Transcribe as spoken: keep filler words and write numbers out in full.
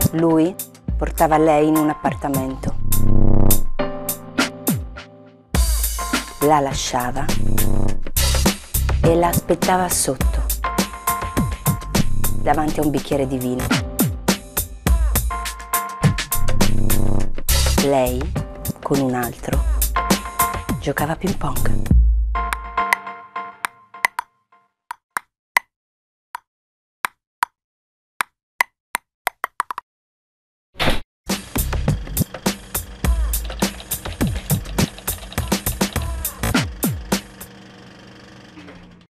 Lui portava lei in un appartamento, la lasciava e la aspettava sotto, davanti a un bicchiere di vino. Lei, con un altro, giocava a ping pong.